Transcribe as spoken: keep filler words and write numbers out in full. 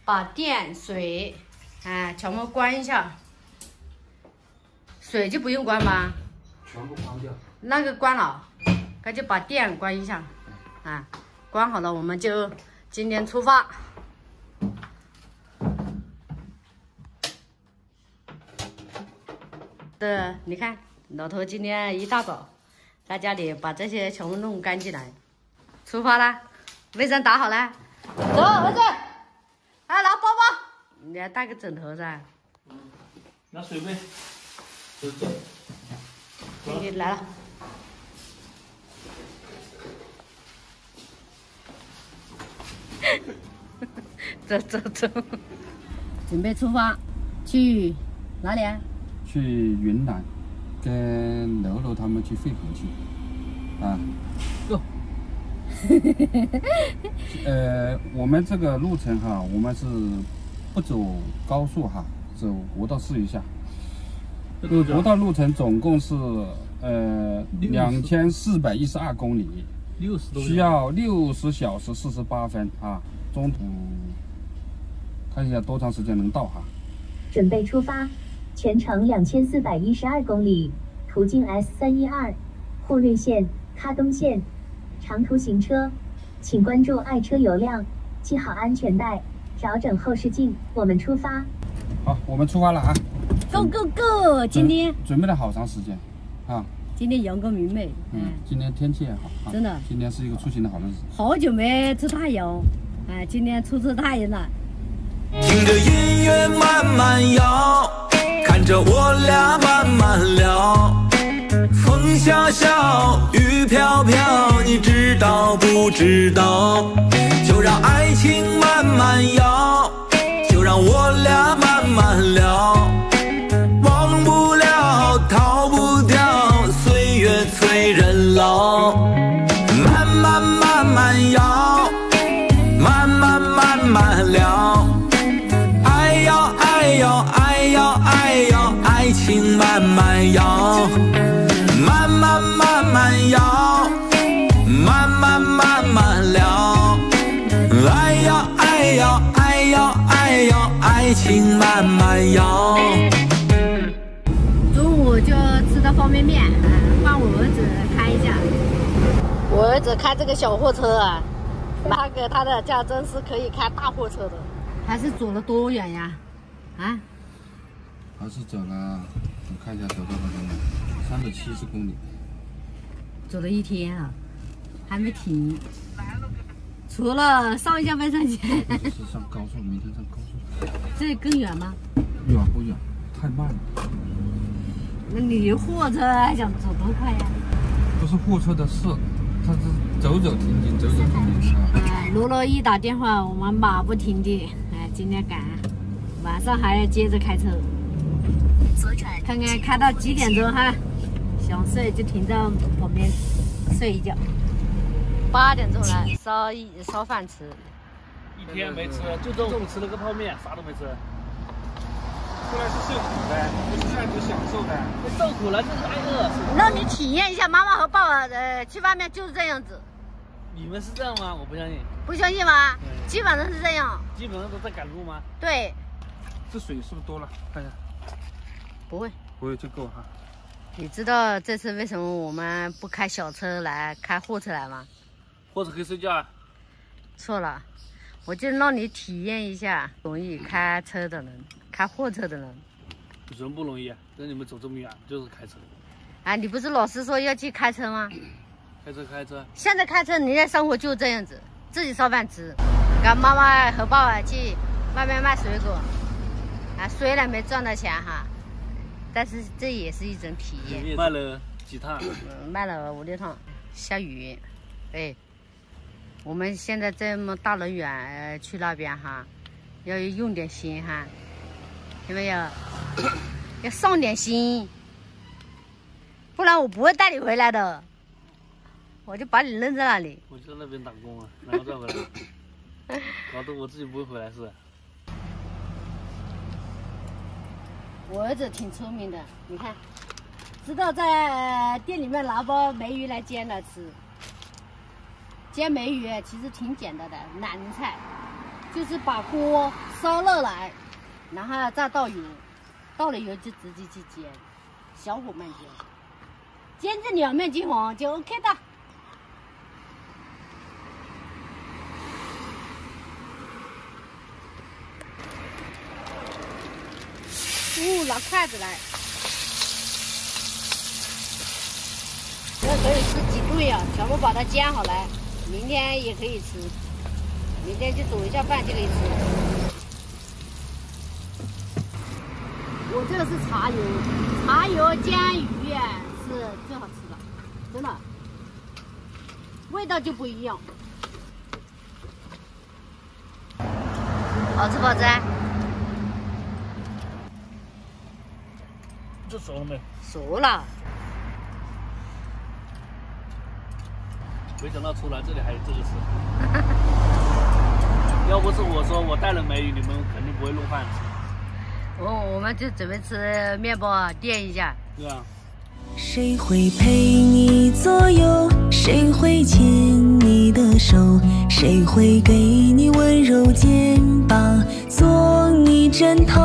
把电、水，哎，全部关一下。水就不用关吗？ 全部关掉。 那个关了，那就把电关一下。啊，关好了，我们就今天出发。的，你看，老头今天一大早在家里把这些全部弄干净了，出发啦！卫生打好了，走，儿子，来拿包包，你要带个枕头噻。 拿水杯。走走。 你来了。走走走，准备出发，去哪里啊？ 去云南，跟柔柔他们去惠普去，啊，go。呃，我们这个路程哈，我们是不走高速哈，走国道试一下。这国道路程总共是呃两千四百一十二公里，六十多，需要六十小时四十八分啊。中途看一下多长时间能到哈。 准备出发。全程两千四百一十二公里，途径 S 三一二，沪瑞线、喀东线。长途行车，请关注爱车油量，系好安全带，调整后视镜。我们出发。 好，我们出发了啊 ！Go go go！ 今天准备了好长时间，啊。 今天阳光明媚， 嗯，今天天气也好， 真的。 今天是一个出行的好日子。 好久没出太阳，哎，今天出出太阳了。 听着音乐慢慢摇。看着我俩慢慢聊，风萧萧，雨飘飘，你知道不知道？就让爱情慢慢摇，就让我俩慢慢聊，忘不了，逃不掉，岁月催人老。慢慢慢慢摇，慢慢慢慢聊，爱要爱要爱要爱要爱情慢慢摇，慢慢慢慢摇，慢慢慢慢聊，爱要爱要爱要爱要爱情慢慢摇。 中午就吃的方便面，换我儿子开一下。我儿子开这个小货车啊，那个他的驾照是可以开大货车的。还是走了多远呀？啊？ 还是走了，我看一下走多少公里，三百七十公里。 走了一天啊，还没停。除了上一下没上去。 是上高速，明天上高速。 这更远吗？ 远不远？太慢了。 那你货车还想走多快呀？ 不是货车的事，它是走走停停，走走停停啊。 哎，罗罗一打电话，我们马不停蹄。哎，今天赶，晚上还要接着开车。左转，看看开到几点钟哈？想睡就停在旁边睡一觉。八点钟来烧一烧饭吃。 一天没吃，就中午吃了个泡面，啥都没吃。出来是受苦的，不是这样子享受的。受苦了就是挨饿。 让你体验一下，妈妈和爸爸呃去外面就是这样子。 你们是这样吗？我不相信。 不相信吗？基本上是这样。 基本上都在赶路吗？ 对。 这水是不是多了？看一下。 不会。 不会就够哈。 你知道这次为什么我们不开小车来，开货车来吗？ 货车可以睡觉啊。 错了，我就让你体验一下容易开车的人，开货车的人。 人不容易啊，让你们走这么远就是开车。 啊，你不是老是说要去开车吗？ 开车开车。 现在开车，你的生活就这样子，自己烧饭吃，跟妈妈和爸爸去外面卖水果。啊，虽然没赚到钱哈，但是这也是一种体验。 卖了几趟？ 嗯，卖了五六趟。下雨，哎，我们现在这么大老远、呃、去那边哈，要用点心哈，有没有？要上点心，不然我不会带你回来的，我就把你扔在那里。 我就在那边打工啊，然后再回来，搞得我自己不会回来是。 我儿子挺聪明的，你看，知道在店里面拿包梅鱼来煎了吃。煎梅鱼其实挺简单的，懒人菜，就是把锅烧热来，然后再倒油，倒了油就直接去煎，小火慢煎，煎至两面金黄就 OK 的。哦，拿筷子来，这可以吃几顿呀？全部把它煎好来，明天也可以吃，明天去煮一下饭就可以吃。我这个是茶油，茶油煎鱼是最好吃的，真的，味道就不一样。好吃不好吃？ 这熟了没？ 熟了。 没想到出来这里还有这个事。要不是我说我带了美女，你们肯定不会弄饭吃。 哦，我们就准备吃面包垫一下。 对啊。 谁会陪你左右？谁会牵你的手？谁会给你温柔肩膀，做你枕头？